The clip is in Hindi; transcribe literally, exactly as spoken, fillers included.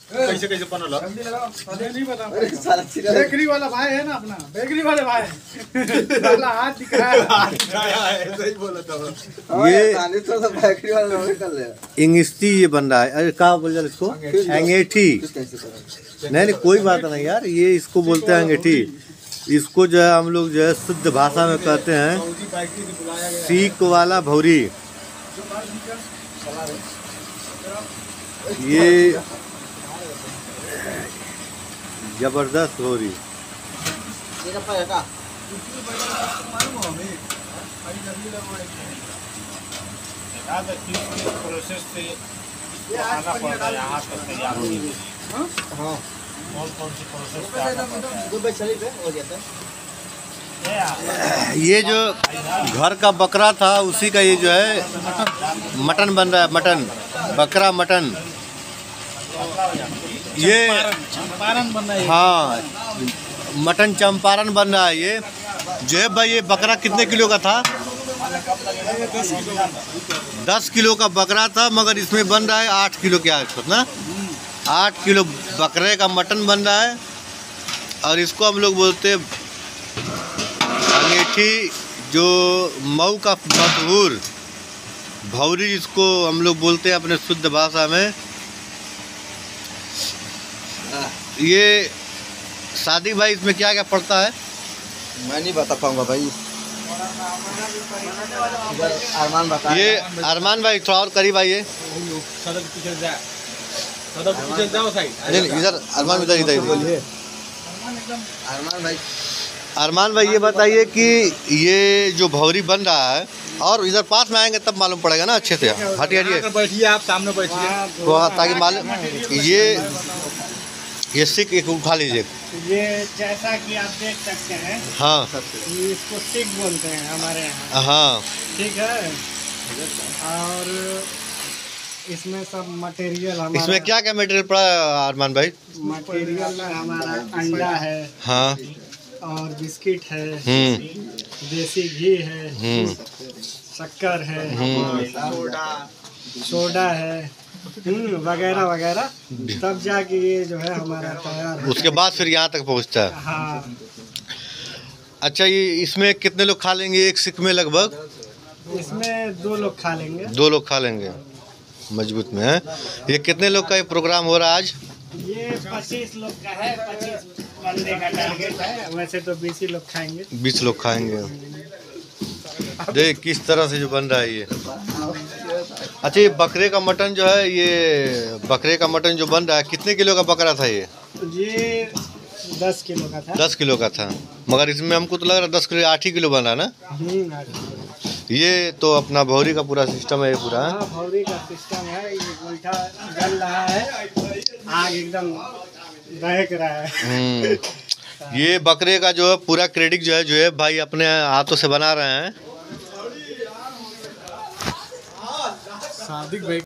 कैसे कैसे बनल नहीं पता। बेकरी वाला भाई है ना अपना, बेकरी वाले भाई वाला हाथ दिखाया है, सही बोला था। ये तो सब बेकरी वाला रोल कर ले। इंगिस्ती ये बन रहा है। अरे कहाँ बोल जा इसको? अंगेठी। नहीं नहीं कोई बात नहीं यार, ये इसको बोलते हैं अंगेठी। इसको जो है हम लोग जो है शुद्ध भाषा में कहते हैं सीक वाला भौरी। ये जबरदस्त भौरी। प्रोसेस से आना पड़ता है यहाँ तक तैयार होने के लिए। हाँ कौन कौन सी प्रोसेस ये जो घर का बकरा था उसी का ये जो है मटन बन रहा है। मटन बकरा मटन ये चंपारण बन रहा है। हाँ मटन चंपारण बन रहा है। ये जो है भाई ये बकरा कितने किलो का था? दस किलो का बकरा था, मगर इसमें बन रहा है आठ किलो के आसपास ना। आठ किलो बकरे का मटन बन रहा है और इसको हम लोग बोलते हैं अंगेठी, जो मऊ का मशहूर भौरी जिसको हम लोग बोलते हैं अपने शुद्ध भाषा में। ये शादी भाई इसमें क्या क्या पड़ता है? मैं नहीं बता पाऊंगा भाई। अरमान बता। ये अरमान भाई थोड़ा और करीब आइए। नहीं नहीं इधर अरमान इधर इधर बोलिए। अरमान भाई अरमान भाई ये बताइए कि ये जो भौरी बन रहा है, और इधर पास में आएंगे तब मालूम पड़ेगा ना अच्छे से। हटिए हटिए बैठिए, आप सामने बैठिए तो ताकि मालूम ये ये सिक एक उठा लीजिए। ये जैसा कि आप देख सकते हैं, हाँ ये इसको सिक बोलते हैं हमारे यहाँ। हाँ ठीक है। और इसमें सब मटेरियल हमारा, इसमें क्या क्या मटेरियल पड़ा है अरमान भाई? मटेरियल में हमारा अंडा है हाँ और बिस्किट है, हम्म देसी घी है, हम्म शक्कर है, हम्म सोडा सोडा है, हम्म, वगैरह वगैरह, तब जाके ये जो है हमारा तैयार है। उसके बाद फिर यहाँ तक पहुँचता है। हाँ। अच्छा ये इसमें कितने लोग खा लेंगे एक सिक में? लगभग इसमें दो लोग खा लेंगे। दो लोग खा लेंगे। मजबूत में है। ये कितने लोग का ये प्रोग्राम हो रहा है आज? ये पच्चीस लोग का है, पच्चीस बंदे का टारगेट है। वैसे तो बीस ही लोग खाएंगे। बीस लोग खाएंगे। देख किस तरह से जो बन रहा है ये। अच्छा ये बकरे का मटन जो है, ये बकरे का मटन जो बन रहा है कितने किलो का बकरा था ये? ये दस किलो का था। दस किलो का था, मगर इसमें हमको तो लग रहा है दस किलो आठ ही किलो बना ना। ये तो अपना भौरी का पूरा सिस्टम है ये पूरा। हाँ, भौरी का सिस्टम है। ये उल्टा जल रहा है, आग एकदम दहक रहा है। ये बकरे का जो है पूरा क्रेडिट जो है जो है भाई अपने हाथों से बना रहे हैं। सादिक भाई